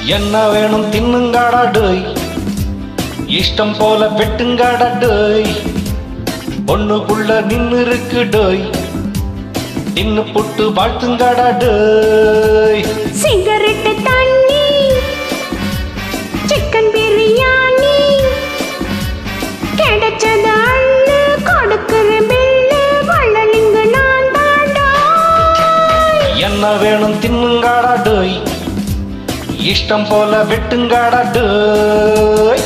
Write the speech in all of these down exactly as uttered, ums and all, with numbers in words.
என்ன வேணும் தின்னுங்காடா டோய், இஷ்டம் போல வெட்டுங்காடா டோய், பொண்ணுக்குள்ள நின்னு இருக்கு டோய், தின்னு புட்டு வாழ்த்துங்காடா டோய். சிகரெட் தண்ணி, சிக்கன் பிரியாணி, கிடைச்சது அள்ளு கொடுக்கிற பில்லு, வள்ளலிங்கு நான் தாண்டா. என்ன வேணும் தின்னுங்காடா டோய், இஷ்டம் போல வெட்டுங்காடா டோய்.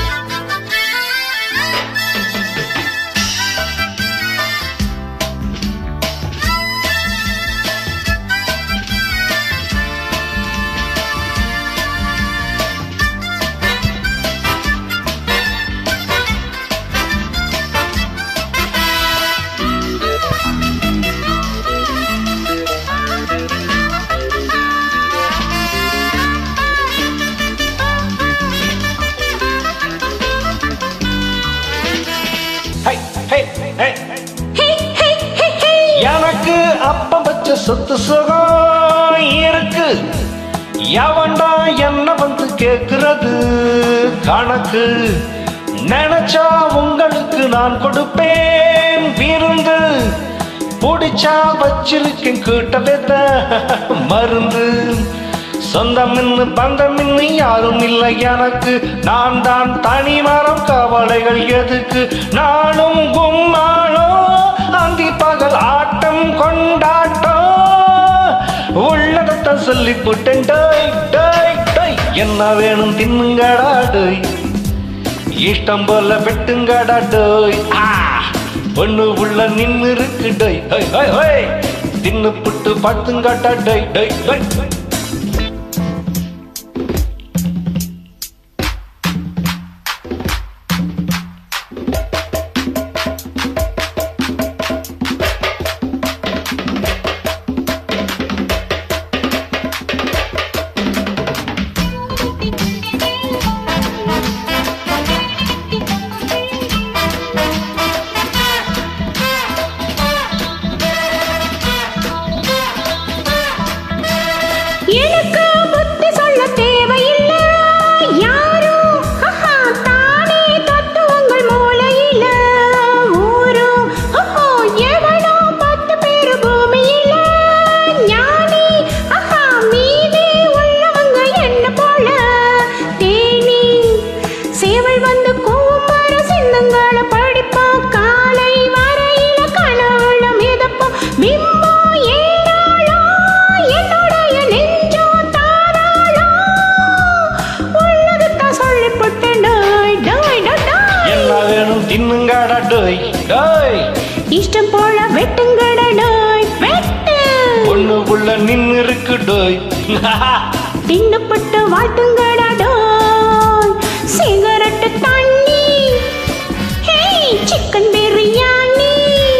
எனக்கு அப்பம் வச்ச சொத்து சுகம் இருக்கு, எவன்டா என்ன வந்து கேக்குறது கணக்கு, நினைச்சா உங்களுக்கு நான் கொடுப்பேன் விருந்து, பிடிச்சா வச்சிருக்கேன் கூட்ட வித மருந்து, சொந்தம் இன்னு பந்தம் இன்னு யாரும் இல்லை எனக்கு, நான் தான் தனி மரம் கவலைகள் எதுக்கு, நானும் கும்மாளோ அந்தி பகல் ஆட்டம் கொண்டாட்டம், உள்ளதத்தை சொல்லி போட்டேன் டோய் டோய் டோய். என்ன வேணும் தின்னுங்கடா டோய், இஷ்டம் போல வெட்டுங்கடா டோய், பொண்ணு உள்ள நின்னு இருக்கு டோய், தின்னு புட்டு பார்த்துங்கடா டோய் டோய் டோய். எனக்கு புத்தி சொல்ல தேவையில்லை யாரும், தானே தத்துவங்கள் மூளையில ஊரும், எவனோ பத்து பேரு பூமியில ஞானி, மீதி உள்ளவங்க என்ன போல தேனி, சேவல் வந்து கூமர சின்னங்களை படிப்பா, காலை வரையில கனவுள்ள மிதப்போம், பிம்போ ஏனாளோ என்னுடைய நெஞ்சோ தாராளோ, உள்ளதுதான் சொல்லிப்பட்டேன் டோய் டோய் டோய். என்ன வேணும் தின்னுங்கடா டோய் டோய், இஷ்டம் போல வெட்டுங்கடா டோய் வெட்டு, பொண்ணு உள்ள நின்னு இருக்கு டோய், தின்னுப்பட்டு வாழ்த்துங்கடா டோய். சிகரெட் தண்ணி, சிக்கன் பிரியாணி,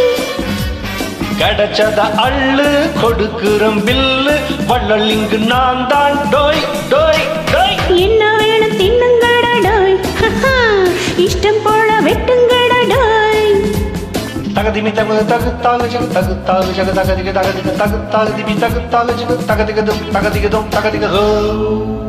கிடைச்சத அள்ளு கொடுக்குறம் பில்லு, வள்ளலிங்கு நான் தான் டோய் டோய் டோய். என்ன வேணும் தின்னுங்கடா டோய், இஷ்டம் போல வெட்டுங்கடா டோய். தகதிமி தகு தகு தாகு ஜகு தகு தாகு ஜகு தகதிக தகதிக தகு தாகு திமி தகு தாகு ஜகு தகதிகதும் தகதிகதும் தகதிகதோ.